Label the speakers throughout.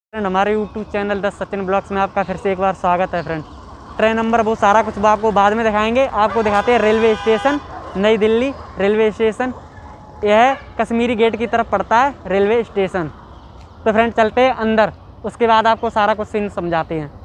Speaker 1: हमारे YouTube channel the Sachin blogs में आपका फिर से एक बार स्वागत है फ्रेंड। ट्रेन नंबर वो सारा कुछ आपको बाद में दिखाएंगे। आपको दिखाते हैं रेलवे स्टेशन नई दिल्ली रेलवे स्टेशन। यह कश्मीरी गेट की तरफ पड़ता है रेलवे स्टेशन। तो फ्रेंड चलते हैं अंदर, उसके बाद आपको सारा कुछ सीन समझाते हैं।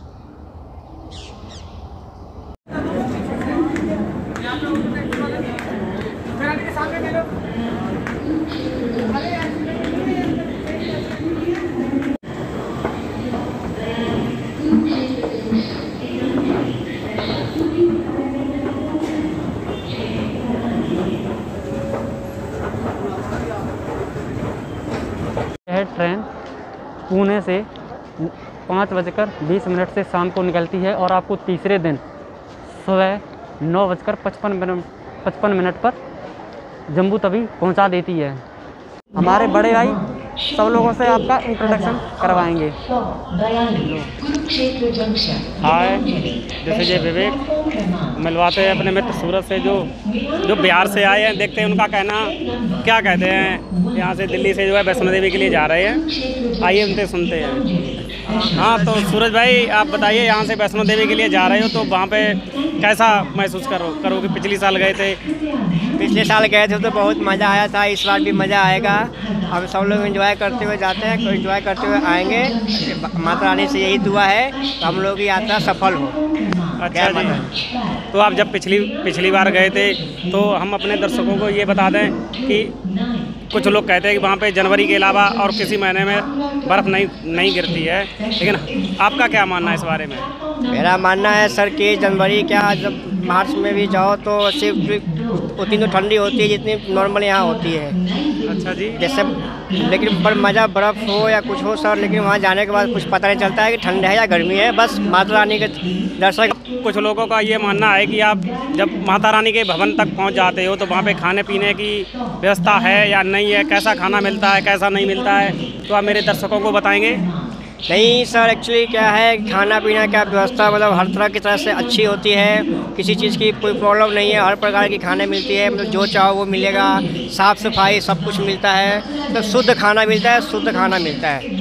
Speaker 1: यह ट्रेन पुणे से 5:20 से शाम को निकलती है और आपको तीसरे दिन सुबह 9:55 पर जम्मू तवी पहुंचा देती है। हमारे बड़े भाई सब लोगों से आपका इंट्रोडक्शन करवाएंगे।
Speaker 2: हाय, जैसे ये विवेक मिलवाते हैं अपने मित्र सूरत से जो बिहार से आए हैं। देखते हैं उनका कहना क्या कहते हैं। यहाँ से दिल्ली से जो है वैष्णो देवी के लिए जा रहे हैं। आइए उनसे सुनते हैं। हाँ, तो सूरज भाई आप बताइए, यहाँ से वैष्णो देवी के लिए जा रहे हो तो वहाँ पे कैसा महसूस करोगे? पिछले साल गए थे?
Speaker 3: पिछले साल गए थे तो बहुत मज़ा आया था, इस बार भी मज़ा आएगा। हम सब लोग एंजॉय करते हुए जाते हैं, कोई एंजॉय करते हुए आएंगे। माता रानी से यही दुआ है तो हम लोग की यात्रा सफल हो।
Speaker 2: अच्छा जी, तो आप जब पिछली बार गए थे तो हम अपने दर्शकों को ये बता दें कि कुछ लोग कहते हैं कि वहाँ पे जनवरी के अलावा और किसी महीने में बर्फ़ नहीं गिरती है, लेकिन आपका क्या मानना है इस बारे में?
Speaker 3: मेरा मानना है सर कि जनवरी क्या, जब मार्च में भी जाओ तो सिर्फ उतनी तो ठंडी होती है जितनी नॉर्मल यहाँ होती है।
Speaker 2: अच्छा जी,
Speaker 3: जैसे लेकिन पर मज़ा बर्फ़ हो या कुछ हो सर, लेकिन वहाँ जाने के बाद कुछ पता नहीं चलता है कि ठंड है या गर्मी है। बस माता रानी के दर्शन।
Speaker 2: कुछ लोगों का ये मानना है कि आप जब माता रानी के भवन तक पहुँच जाते हो तो वहाँ पे खाने पीने की व्यवस्था है या नहीं है, कैसा खाना मिलता है कैसा नहीं मिलता है, तो आप मेरे दर्शकों को बताएंगे।
Speaker 3: नहीं सर, एक्चुअली क्या है, खाना पीना का व्यवस्था मतलब हर तरह की तरह से अच्छी होती है। किसी चीज़ की कोई प्रॉब्लम नहीं है, हर प्रकार की खाने मिलती है। मतलब जो चाहो वो मिलेगा, साफ़ सफाई सब कुछ मिलता है। तो शुद्ध खाना मिलता है, शुद्ध खाना मिलता है।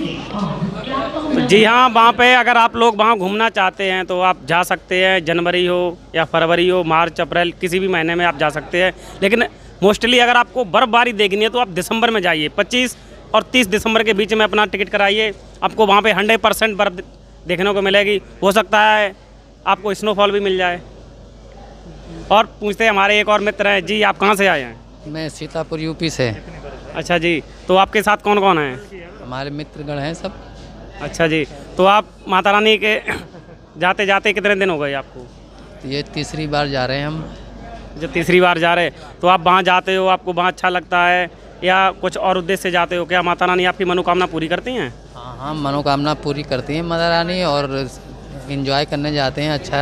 Speaker 2: जी हाँ, वहाँ पे अगर आप लोग वहाँ घूमना चाहते हैं तो आप जा सकते हैं। जनवरी हो या फरवरी हो, मार्च अप्रैल किसी भी महीने में आप जा सकते हैं। लेकिन मोस्टली अगर आपको बर्फ़बारी देखनी है तो आप दिसंबर में जाइए। 25 और 30 दिसंबर के बीच में अपना टिकट कराइए। आपको वहाँ पे 100% बर्फ़ देखने को मिलेगी। हो सकता है आपको स्नोफॉल भी मिल जाए। और पूछते हैं, हमारे एक और मित्र हैं जी, आप कहाँ से आए हैं?
Speaker 4: मैं सीतापुर यूपी से।
Speaker 2: अच्छा जी, तो आपके साथ कौन कौन हैं?
Speaker 4: हमारे मित्रगण हैं सब।
Speaker 2: अच्छा जी, तो आप माता रानी के जाते जाते कितने दिन हो गए आपको?
Speaker 4: तो ये तीसरी बार जा रहे हैं हम।
Speaker 2: जब तीसरी बार जा रहे हैं तो आप वहाँ जाते हो, आपको वहाँ अच्छा लगता है या कुछ और उद्देश्य से जाते हो? क्या माता रानी आपकी मनोकामना पूरी करती हैं?
Speaker 4: हाँ, मनोकामना पूरी करती हैं माता रानी, और एंजॉय करने जाते हैं। अच्छा।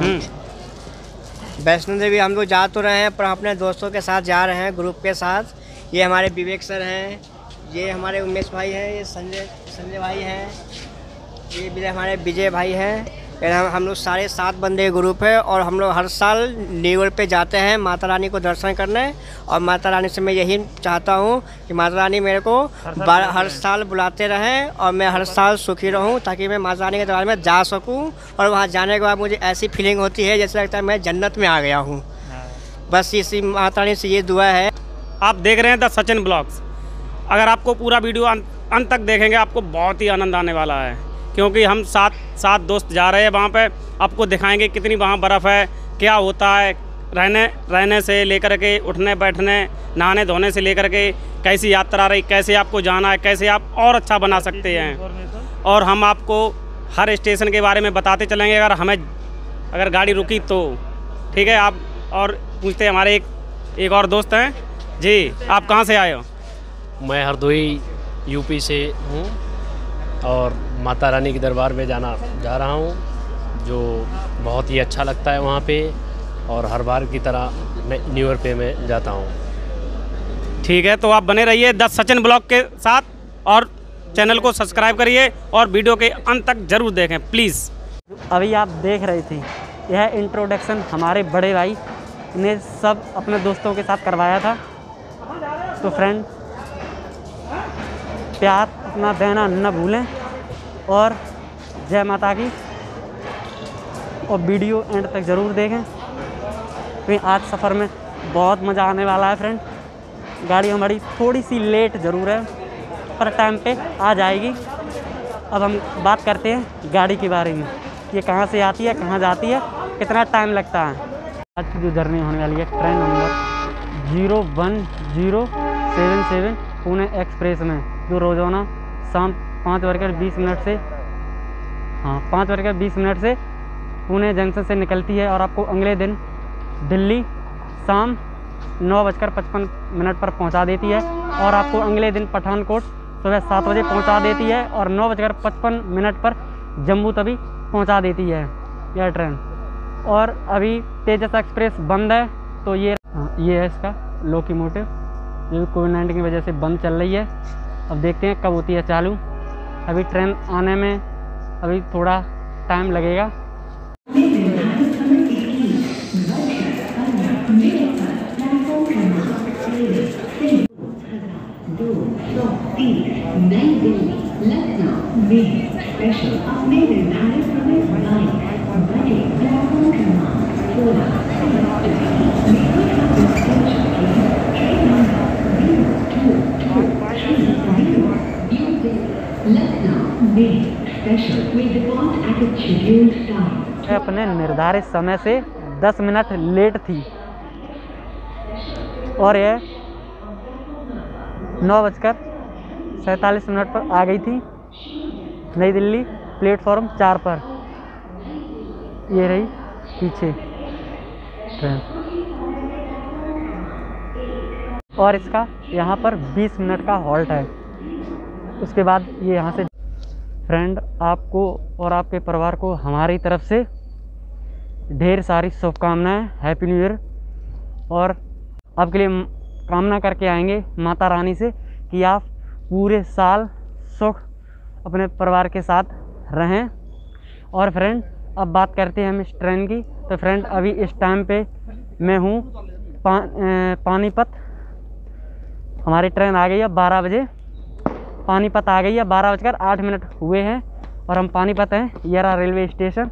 Speaker 3: वैष्णो देवी हम लोग जा तो रहे हैं, पर अपने दोस्तों के साथ जा रहे हैं, ग्रुप के साथ। ये हमारे विवेक सर हैं, ये हमारे उमेश भाई हैं, ये संजय भाई हैं, ये भी हमारे विजय भाई हैं। हम लोग सारे 7 बंदे ग्रुप है और हम लोग हर साल न्यू ईयर पे जाते हैं माता रानी को दर्शन करने। और माता रानी से मैं यही चाहता हूँ कि माता रानी मेरे को हर साल बुलाते रहें और मैं हर साल सुखी रहूँ, ताकि मैं माता रानी के दरबार में जा सकूँ। और वहाँ जाने के बाद मुझे ऐसी फीलिंग होती है जैसे लगता है मैं जन्नत में आ गया हूँ। बस इसी माता रानी से ये दुआ है।
Speaker 2: आप देख रहे हैं द सचिन ब्लॉग्स। अगर आपको पूरा वीडियो अंत तक देखेंगे आपको बहुत ही आनंद आने वाला है, क्योंकि हम सात दोस्त जा रहे हैं वहाँ पे। आपको दिखाएंगे कितनी वहाँ बर्फ़ है, क्या होता है, रहने से लेकर के उठने बैठने नहाने धोने से लेकर के कैसी यात्रा रही, कैसे आपको जाना है, कैसे आप और अच्छा बना सकते हैं। और हम आपको हर स्टेशन के बारे में बताते चलेंगे अगर गाड़ी रुकी तो। ठीक है, आप और पूछते हैं, हमारे एक और दोस्त हैं जी, आप कहाँ से आए हो?
Speaker 5: मैं हरदोई यूपी से हूँ और माता रानी के दरबार में जा रहा हूँ, जो बहुत ही अच्छा लगता है वहाँ पे। और हर बार की तरह न्यू ईयर पे मैं जाता हूँ।
Speaker 2: ठीक है, तो आप बने रहिए द सचिन ब्लॉग के साथ और चैनल को सब्सक्राइब करिए और वीडियो के अंत तक ज़रूर देखें प्लीज़।
Speaker 1: अभी आप देख रहे थे, यह इंट्रोडक्शन हमारे बड़े भाई ने सब अपने दोस्तों के साथ करवाया था। तो फ्रेंड, प्यार अपना देना न भूलें और जय माता की। और वीडियो एंड तक ज़रूर देखें क्योंकि आज सफ़र में बहुत मज़ा आने वाला है फ्रेंड। गाड़ी हमारी थोड़ी सी लेट ज़रूर है पर टाइम पे आ जाएगी। अब हम बात करते हैं गाड़ी के बारे में, ये कहाँ से आती है, कहाँ जाती है, कितना टाइम लगता है। आज की जो जर्नी होने वाली है ट्रेन नंबर 01077 पुणे एक्सप्रेस में, जो रोज़ाना शाम 5:20 से 5:20 से पुणे जंक्शन से निकलती है और आपको अगले दिन दिल्ली शाम 9:55 पर पहुंचा देती है और आपको अगले दिन पठानकोट सुबह 7 बजे पहुंचा देती है और 9:55 पर जम्मू तवी पहुंचा देती है यह ट्रेन। और अभी तेजस एक्सप्रेस बंद है, तो ये है इसका लोकोमोटिव जो कोविड-19 की वजह से बंद चल रही है। अब देखते हैं कब होती है चालू। अभी ट्रेन आने में अभी थोड़ा टाइम लगेगा।
Speaker 6: नई दिल्ली लखनऊ में स्पेशल अपने निर्धारित समय बजे प्लेटफॉर्म क्रमांक 16 लखनऊ में special with depart at its scheduled time।
Speaker 1: अपने निर्धारित समय से 10 मिनट लेट थी और यह 9:47 पर आ गई थी नई दिल्ली प्लेटफॉर्म 4 पर। ये रही पीछे ट्रेन और इसका यहाँ पर 20 मिनट का हॉल्ट है। उसके बाद ये यहाँ से फ्रेंड आपको और आपके परिवार को हमारी तरफ से ढेर सारी शुभकामनाएं, हैप्पी न्यू ईयर। और आपके लिए कामना करके आएंगे माता रानी से कि आप पूरे साल सुख अपने परिवार के साथ रहें। और फ्रेंड अब बात करते हैं हम इस ट्रेन की। तो फ्रेंड अभी इस टाइम पे मैं हूँ पानीपत। हमारी ट्रेन आ गई है 12 बजे, पानीपत आ गई है। 12:08 हुए हैं और हम पानीपत हैं, ये रहा रेलवे स्टेशन।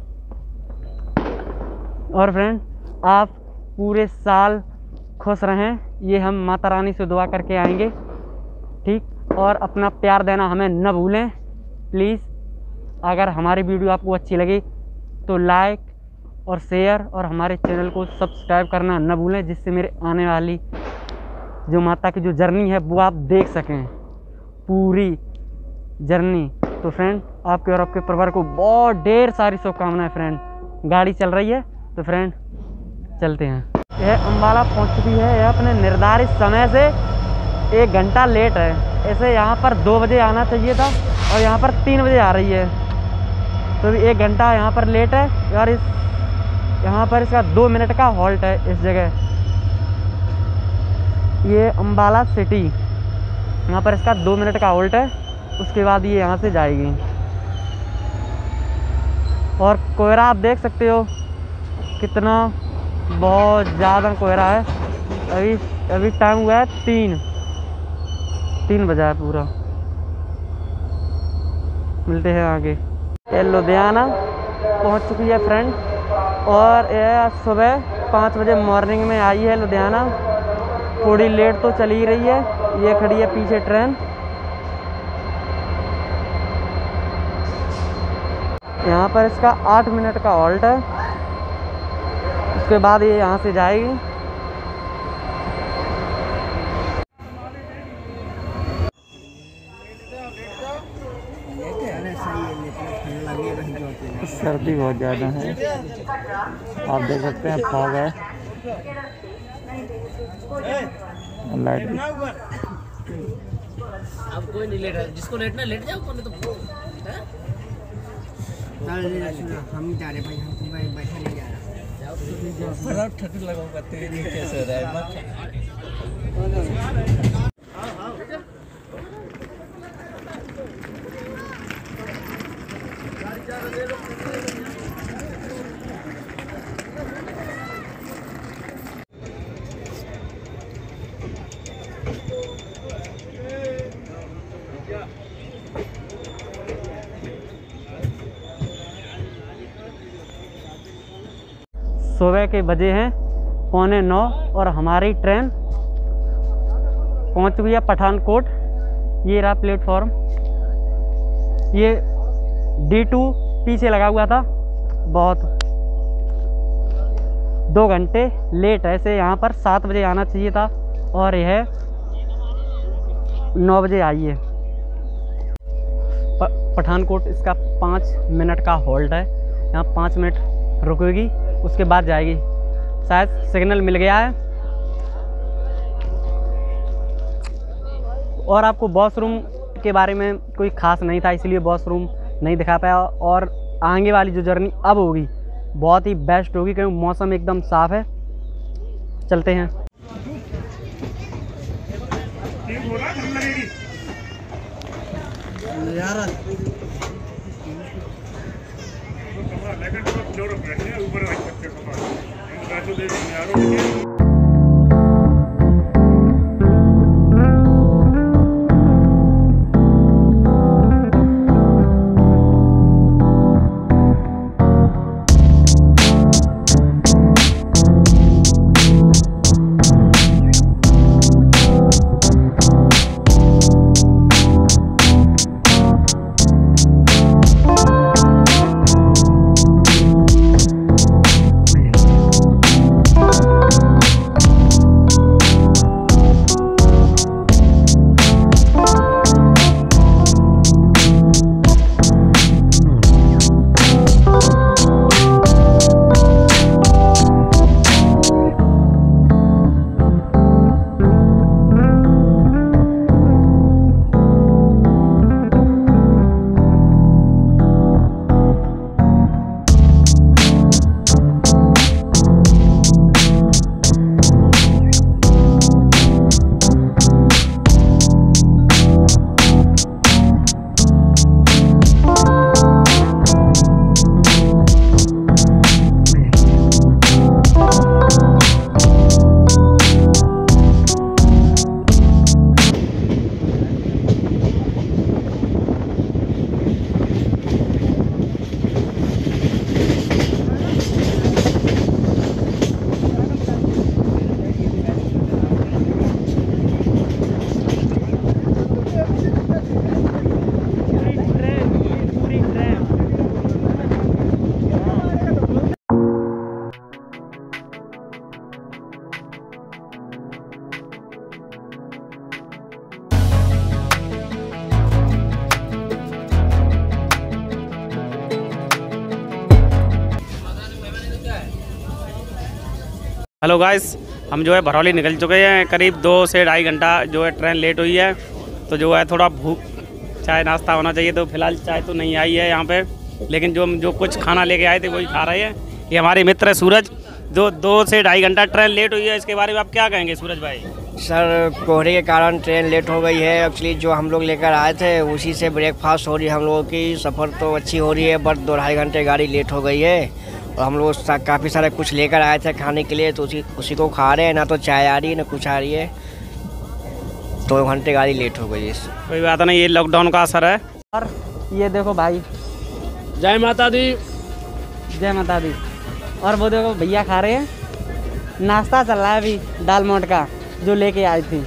Speaker 1: और फ्रेंड आप पूरे साल खुश रहें, ये हम माता रानी से दुआ करके आएंगे, ठीक। और अपना प्यार देना हमें न भूलें प्लीज़। अगर हमारी वीडियो आपको अच्छी लगी तो लाइक और शेयर और हमारे चैनल को सब्सक्राइब करना न भूलें, जिससे मेरे आने वाली जो माता की जो जर्नी है वो आप देख सकें पूरी जर्नी। तो फ्रेंड आपके और आपके परिवार को बहुत ढेर सारी शुभकामनाएं फ्रेंड। गाड़ी चल रही है तो फ्रेंड चलते हैं। यह अम्बाला पहुंच चुकी है, यह अपने निर्धारित समय से 1 घंटा लेट है। ऐसे यहाँ पर 2 बजे आना चाहिए था और यहाँ पर 3 बजे आ रही है, तो 1 घंटा यहाँ पर लेट है यार। यहाँ पर इसका 2 मिनट का हॉल्ट है इस जगह। ये अम्बाला सिटी, यहाँ पर इसका 2 मिनट का हॉल्ट है। उसके बाद ये यहाँ से जाएगी। और कोहरा आप देख सकते हो कितना, बहुत ज़्यादा कोहरा है। अभी टाइम हुआ है 3 बजा है पूरा। मिलते हैं आगे। ये लुधियाना पहुंच चुकी है फ्रेंड और यह सुबह 5 बजे मॉर्निंग में आई है लुधियाना। थोड़ी लेट तो चली रही है, ये खड़ी है पीछे ट्रेन। यहाँ पर इसका 8 मिनट का हॉल्ट है। उसके बाद ये यहाँ से जाएगी। सर्दी बहुत ज़्यादा है, आप देख सकते हैं फॉग है, लाइट भी।
Speaker 4: अब कोई नहीं लेट है, जिसको लेटना लेट जाओ, कौन तो
Speaker 3: हम जा रहे भाई, हम बैठा नहीं जा रहा।
Speaker 4: ठंड लगाऊंगा तेरी कैसे रहा है।
Speaker 1: सुबह के बजे हैं 8:45 और हमारी ट्रेन पहुंच गई है पठानकोट। ये रहा प्लेटफॉर्म, ये D2 पीछे लगा हुआ था, बहुत 2 घंटे लेट है। ऐसे यहाँ पर 7 बजे आना चाहिए था और यह 9 बजे आई है। पठानकोट इसका 5 मिनट का होल्ड है, यहाँ 5 मिनट रुकेगी, उसके बाद जाएगी। शायद सिग्नल मिल गया है। और आपको वॉशरूम के बारे में कोई ख़ास नहीं था, इसलिए वॉशरूम नहीं दिखा पाया। और आगे वाली जो जर्नी अब होगी बहुत ही बेस्ट होगी, क्योंकि मौसम एकदम साफ़ है। चलते हैं।
Speaker 2: हेलो गाइस, हम जो है भरौली निकल चुके हैं। करीब 2 से 2.5 घंटा जो है ट्रेन लेट हुई है, तो जो है थोड़ा भूख, चाय नाश्ता होना चाहिए। तो फिलहाल चाय तो नहीं आई है यहाँ पे, लेकिन जो कुछ खाना लेके आए थे वही खा रहे हैं। ये हमारे मित्र है सूरज। 2 से 2.5 घंटा ट्रेन लेट हुई है, इसके बारे में आप क्या कहेंगे सूरज भाई?
Speaker 3: सर, कोहरे के कारण ट्रेन लेट हो गई है। एक्चुअली जो हम लोग लेकर आए थे उसी से ब्रेकफास्ट हो रही है हम लोगों की। सफ़र तो अच्छी हो रही है, बट 2-2.5 घंटे गाड़ी लेट हो गई है। और हम लोग काफ़ी सारे कुछ लेकर आए थे खाने के लिए, तो उसी को खा रहे हैं। ना तो चाय आ रही है ना कुछ आ रही है, 2 घंटे गाड़ी लेट हो गई है।
Speaker 2: कोई बात नहीं, ये लॉकडाउन का असर है।
Speaker 1: और ये देखो भाई,
Speaker 5: जय माता दी।
Speaker 1: जय माता दी। और वो देखो भैया खा रहे हैं, नाश्ता चल रहा है अभी दाल मोट का, जो लेके आई थी।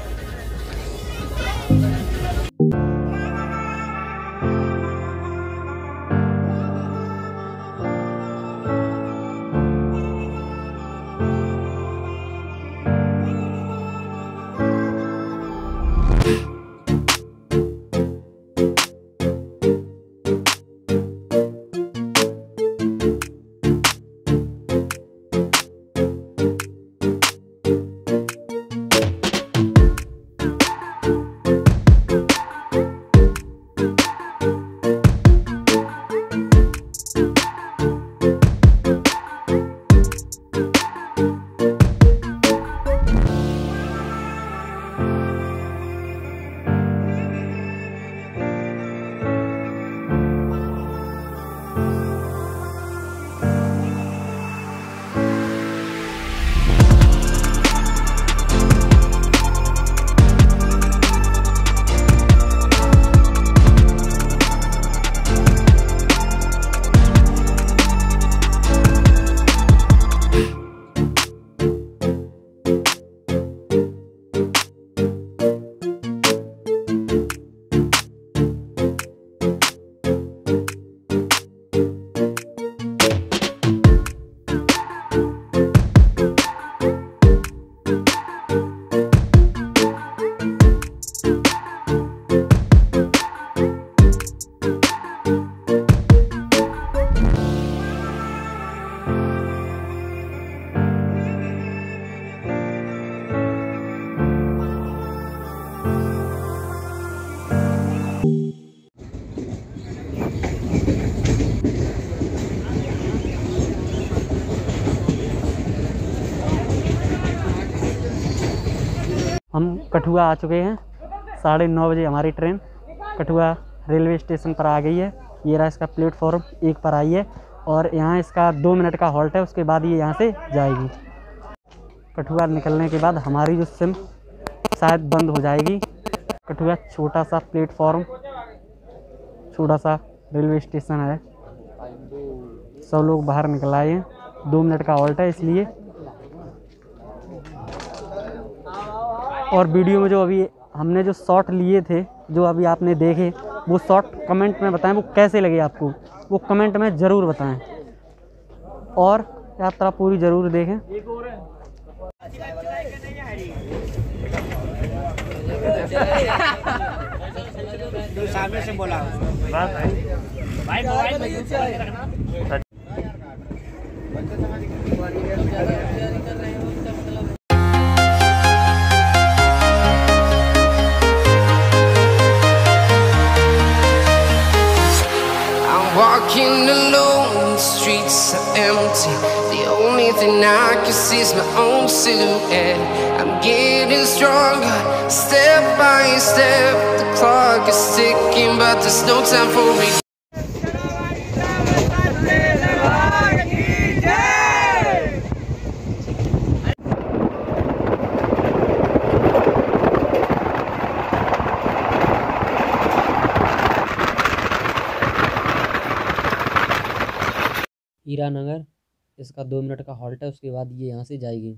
Speaker 1: कठुआ आ चुके हैं। 9:30 बजे हमारी ट्रेन कठुआ रेलवे स्टेशन पर आ गई है। ये रहा इसका प्लेटफॉर्म 1 पर आई है और यहाँ इसका 2 मिनट का हॉल्ट है, उसके बाद ये यहाँ से जाएगी। कठुआ निकलने के बाद हमारी जो सिम शायद बंद हो जाएगी। कठुआ छोटा सा प्लेटफॉर्म, छोटा सा रेलवे स्टेशन है। सब लोग बाहर निकल आए हैं, 2 मिनट का हॉल्ट है इसलिए। और वीडियो में जो अभी हमने जो शॉट लिए थे, जो अभी आपने देखे, वो शॉट कमेंट में बताएं वो कैसे लगे आपको, वो कमेंट में ज़रूर बताएं और यात्रा पूरी ज़रूर देखें।
Speaker 3: सामने से बोला
Speaker 7: Walking alone, the streets are empty. The only thing I can see is my own silhouette. I'm getting stronger, step by step. The clock is ticking, but there's no time for me.
Speaker 1: Hiranagar, इसका 2 minute का halt है, उसके बाद ये यहाँ से जाएगी।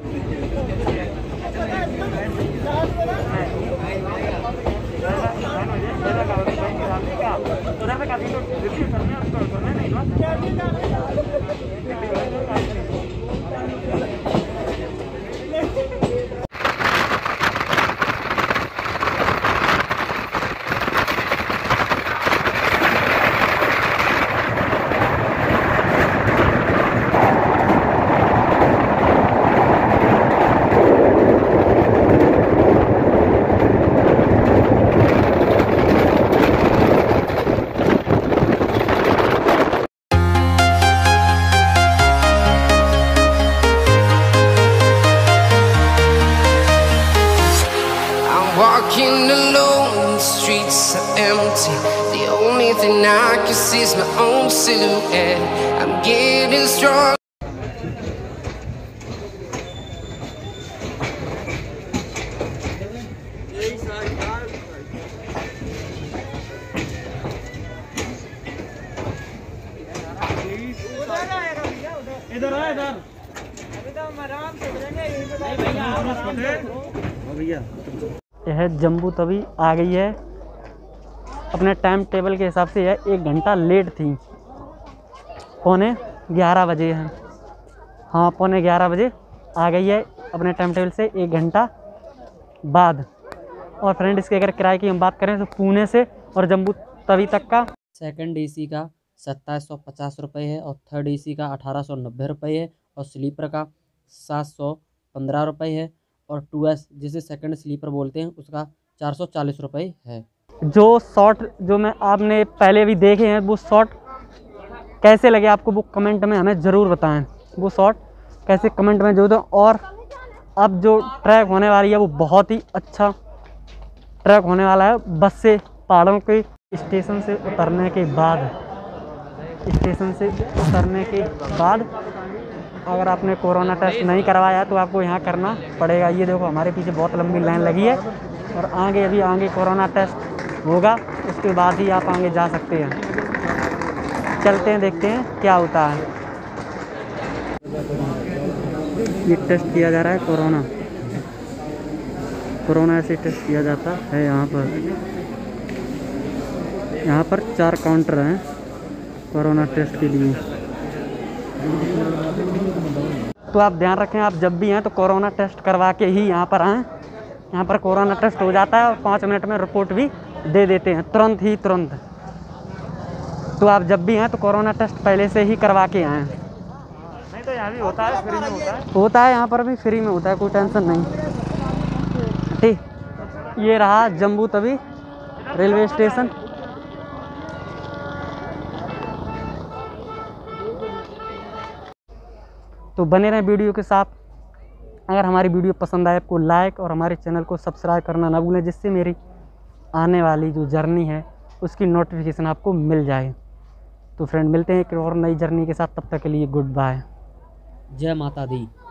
Speaker 7: Walking alone, the streets are empty. The only thing I can see is my own silhouette. I'm getting strong.
Speaker 1: यह जम्बू तवी आ गई है। अपने टाइम टेबल के हिसाब से यह 1 घंटा लेट थी। 11:15 बजे है। हाँ, 11:15 बजे आ गई है अपने टाइम टेबल से 1 घंटा बाद। और फ्रेंड, इसके अगर किराए की हम बात करें तो पुणे से और जम्बू तवी तक का सेकंड AC का 2750 रुपये है और थर्ड AC का 1890 रुपये है और स्लीपर का 715 रुपये है और 2S जिसे सेकंड स्लीपर बोलते हैं उसका 440 रुपये है। जो शॉट जो मैं आपने पहले भी देखे हैं, वो शॉट कैसे लगे आपको, वो कमेंट में हमें ज़रूर बताएं। वो शॉट कैसे कमेंट में जो दो। और अब जो ट्रैक होने वाली है वो बहुत ही अच्छा ट्रैक होने वाला है। बस से पहाड़ों के स्टेशन से उतरने के बाद अगर आपने कोरोना टेस्ट नहीं करवाया तो आपको यहाँ करना पड़ेगा। ये देखो हमारे पीछे बहुत लंबी लाइन लगी है और आगे कोरोना टेस्ट होगा, उसके बाद ही आप आगे जा सकते हैं। चलते हैं, देखते हैं क्या होता है। ये टेस्ट किया जा रहा है कोरोना ऐसे टेस्ट किया जाता है। यहाँ पर 4 काउंटर हैं कोरोना टेस्ट के लिए। तो आप ध्यान रखें, आप जब भी हैं तो कोरोना टेस्ट करवा के ही यहाँ पर आएँ। यहाँ पर कोरोना टेस्ट हो जाता है और 5 मिनट में रिपोर्ट भी दे देते हैं, तुरंत। तो आप जब भी हैं तो कोरोना टेस्ट पहले से ही करवा के आएँ। नहीं तो यहाँ भी होता है, फ्री में होता है यहाँ पर भी फ्री में होता है, कोई टेंशन नहीं। ठीक, ये रहा जम्बू तवी रेलवे स्टेशन। तो बने रहें वीडियो के साथ। अगर हमारी वीडियो पसंद आए आपको लाइक और हमारे चैनल को सब्सक्राइब करना ना भूलें, जिससे मेरी आने वाली जो जर्नी है उसकी नोटिफिकेशन आपको मिल जाए। तो फ्रेंड मिलते हैं एक और नई जर्नी के साथ, तब तक के लिए गुड बाय।
Speaker 8: जय माता दी।